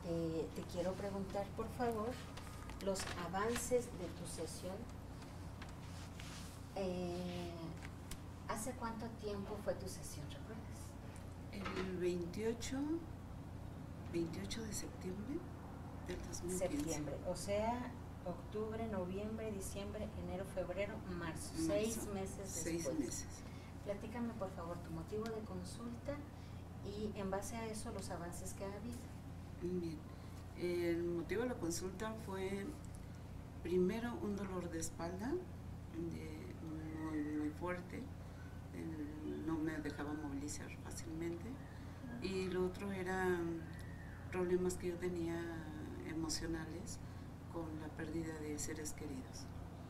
Te quiero preguntar, por favor, los avances de tu sesión. ¿Hace cuánto tiempo fue tu sesión, recuerdas? El 28 de septiembre del 2015. Septiembre, o sea, octubre, noviembre, diciembre, enero, febrero, marzo. 6 meses después. 6 meses. Platícame, por favor, tu motivo de consulta y en base a eso los avances que ha habido. Bien, el motivo de la consulta fue primero un dolor de espalda muy fuerte, no me dejaba movilizar fácilmente, y lo otro era problemas que yo tenía emocionales con la pérdida de seres queridos.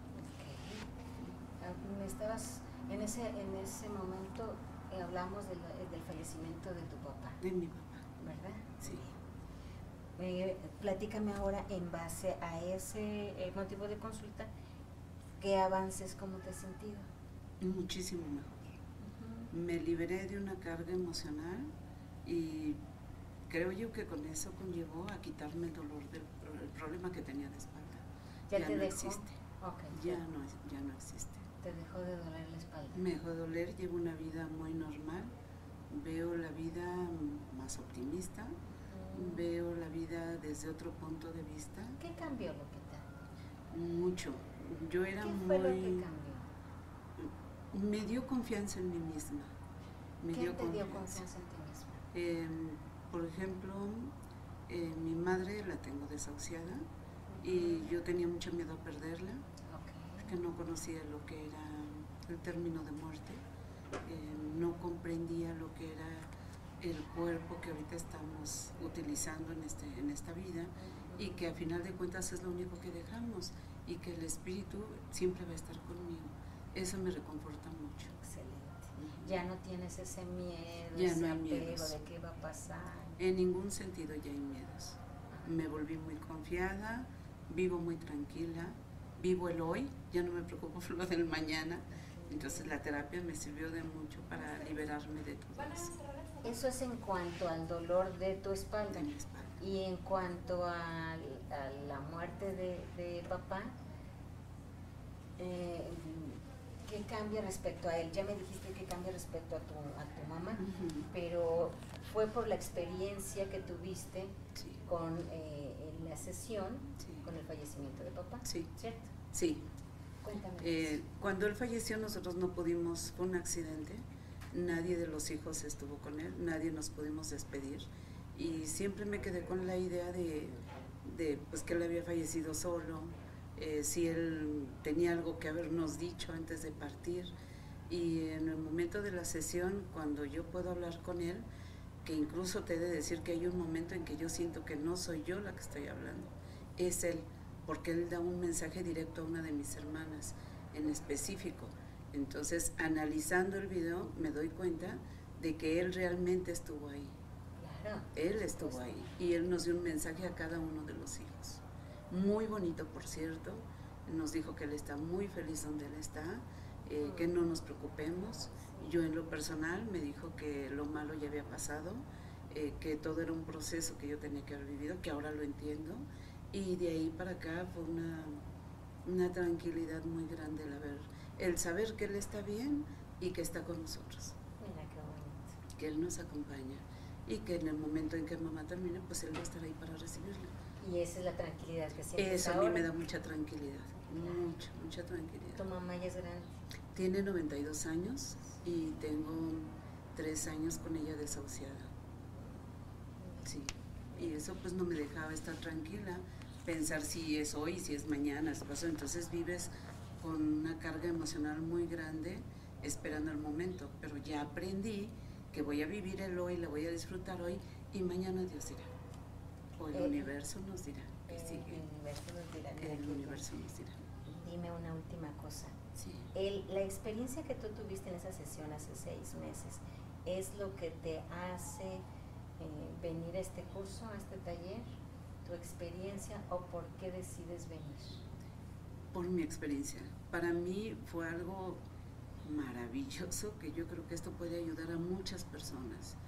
Me estabas, en ese momento hablamos del fallecimiento de tu papá. De mi papá. ¿Verdad? Sí. Platícame ahora en base a ese motivo de consulta, ¿qué avances, cómo te has sentido? Muchísimo mejor. Me liberé de una carga emocional y creo yo que con eso conllevó a quitarme el dolor del problema que tenía de espalda. ¿Ya te no dejó? Existe. Okay. Ya no existe. ¿Te dejó de doler la espalda? Me dejó de doler, llevo una vida muy normal, veo la vida más optimista, veo la vida desde otro punto de vista. ¿Qué cambió, Lupita? Mucho. Yo era ¿Qué fue lo que cambió? Me dio confianza en mí misma. ¿Qué te dio confianza en ti misma? Por ejemplo, mi madre la tengo desahuciada y yo tenía mucho miedo a perderla, porque no conocía lo que era el término de muerte, no comprendía lo que era el cuerpo que ahorita estamos utilizando en esta vida, y que a final de cuentas es lo único que dejamos, y que el espíritu siempre va a estar conmigo. Eso me reconforta mucho. Excelente. Ya no tienes ese miedo, ya ese no hay apego miedos. de qué va a pasar. En ningún sentido ya hay miedos. Me volví muy confiada, vivo muy tranquila, vivo el hoy, ya no me preocupo por lo del mañana. Entonces la terapia me sirvió de mucho para liberarme de todo eso. Eso es en cuanto al dolor de tu espalda. De mi espalda. Y en cuanto a la muerte de papá, ¿qué cambia respecto a él? Ya me dijiste que cambia respecto a tu mamá, pero fue por la experiencia que tuviste con en la sesión, con el fallecimiento de papá, ¿cierto? Sí. Cuéntame. Cuando él falleció nosotros no pudimos, fue un accidente, nadie de los hijos estuvo con él, nadie nos pudimos despedir, y siempre me quedé con la idea de pues que él había fallecido solo, si él tenía algo que habernos dicho antes de partir. Y en el momento de la sesión, cuando yo puedo hablar con él, que incluso te he de decir que hay un momento en que yo siento que no soy yo la que estoy hablando, es él, porque él da un mensaje directo a una de mis hermanas en específico. Entonces, analizando el video, me doy cuenta de que él realmente estuvo ahí. Claro. Él estuvo ahí y él nos dio un mensaje a cada uno de los hijos. Muy bonito, por cierto. Nos dijo que él está muy feliz donde él está, que no nos preocupemos. Yo en lo personal me dijo que lo malo ya había pasado, que todo era un proceso que yo tenía que haber vivido, que ahora lo entiendo. Y de ahí para acá fue una tranquilidad muy grande el saber que él está bien y que está con nosotros. Mira qué bonito. Que él nos acompaña y que en el momento en que mamá termine, pues él va a estar ahí para recibirla. Y esa es la tranquilidad que sientes. Eso ahora. A mí me da mucha tranquilidad, mucha tranquilidad. ¿Tu mamá ya es grande? Tiene 92 años y tengo 3 años con ella desahuciada. Sí, y eso pues no me dejaba estar tranquila, pensar si es hoy, si es mañana, si pasó. Entonces vives con una carga emocional muy grande esperando el momento, pero ya aprendí que voy a vivir el hoy, la voy a disfrutar hoy, y mañana Dios dirá, o el universo nos dirá que sigue. El universo nos dirá. Dime una última cosa. Sí. La experiencia que tú tuviste en esa sesión hace 6 meses, ¿es lo que te hace venir a este curso, a este taller? ¿Tu experiencia o por qué decides venir? Por mi experiencia. Para mí fue algo maravilloso, que yo creo que esto puede ayudar a muchas personas,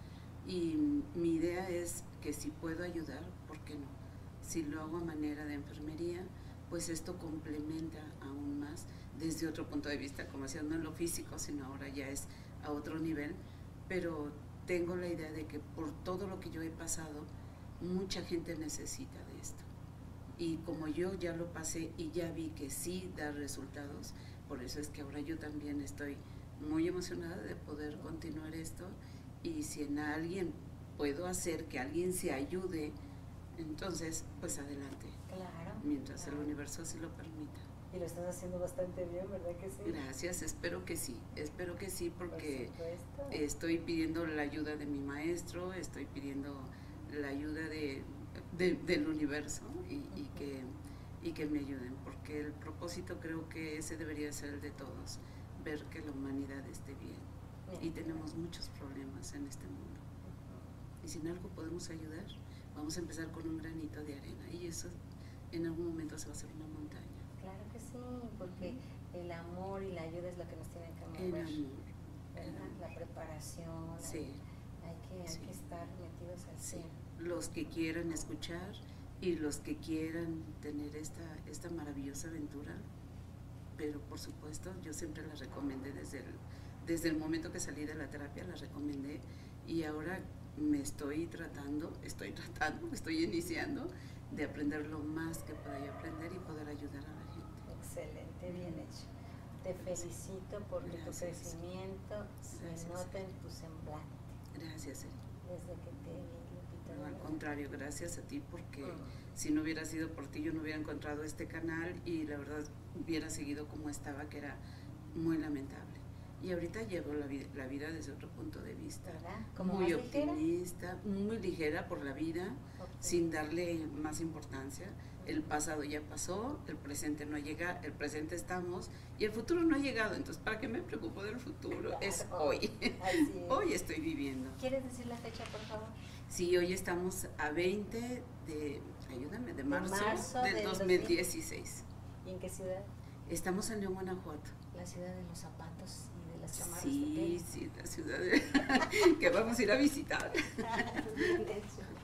Y mi idea es que si puedo ayudar, ¿por qué no? Si lo hago a manera de enfermería, pues esto complementa aún más desde otro punto de vista, como decía, no en lo físico, sino ahora ya es a otro nivel, pero tengo la idea de que por todo lo que yo he pasado, mucha gente necesita de esto. Y como yo ya lo pasé y ya vi que sí da resultados, por eso es que ahora yo también estoy muy emocionada de poder continuar esto, y si en alguien puedo hacer que alguien se ayude, entonces pues adelante. Claro. Mientras claro. el universo así lo permita. Y lo estás haciendo bastante bien, ¿verdad que sí? Gracias, espero que sí, porque estoy pidiendo la ayuda de mi maestro, estoy pidiendo la ayuda del universo y que me ayuden, porque el propósito creo que ese debería ser el de todos, ver que la humanidad esté bien. Y tenemos muchos problemas en este mundo. Y si en algo podemos ayudar, vamos a empezar con un granito de arena, y eso en algún momento se va a hacer una montaña. Claro que sí, porque el amor y la ayuda es lo que nos tiene que mover. El amor. La preparación, sí. hay que estar metidos al cielo. Los que quieran escuchar y los que quieran tener esta maravillosa aventura, pero por supuesto yo siempre la recomendé desde el momento que salí de la terapia, la recomendé, y ahora me estoy iniciando de aprender lo más que pueda aprender y poder ayudar a la gente. Excelente, bien hecho. Te felicito porque tu crecimiento se nota en tu semblante. Gracias, Desde que te vi, Lupita. No, al contrario, gracias a ti, porque si no hubiera sido por ti yo no hubiera encontrado este canal y la verdad hubiera seguido como estaba, que era muy lamentable. Y ahorita llevo la vida desde otro punto de vista, muy optimista, muy ligera por la vida, sin darle más importancia. El pasado ya pasó, el presente no llega, el presente estamos y el futuro no ha llegado. Entonces, ¿para qué me preocupo del futuro? Claro, es hoy. Hoy estoy viviendo. ¿Quieres decir la fecha, por favor? Sí, hoy estamos a 20 de marzo del 2016. ¿Y en qué ciudad? Estamos en León, Guanajuato. La ciudad de los zapatos y de las chamarras. Sí, la ciudad que vamos a ir a visitar. Bien hecho.